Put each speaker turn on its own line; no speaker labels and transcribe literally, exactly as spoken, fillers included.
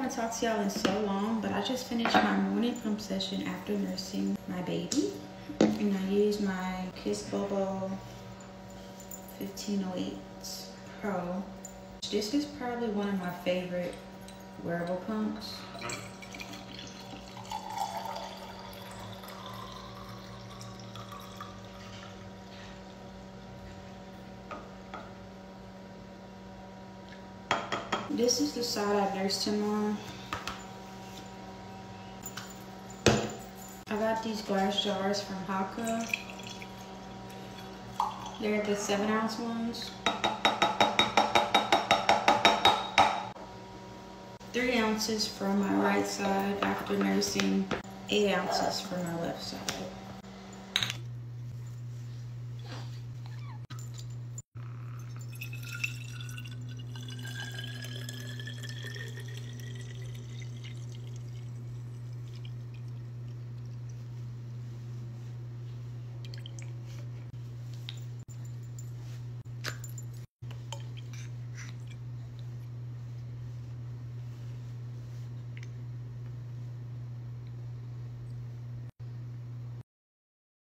haven't talked to y'all in so long, but I just finished my morning pump session after nursing my baby. And I used my Kissbobo fifteen oh eight Pro. This is probably one of my favorite wearable pumps. This is the side I nursed him on. I got these glass jars from Haka. They're the seven ounce ones. Three ounces for my right side after nursing, eight ounces for my left side.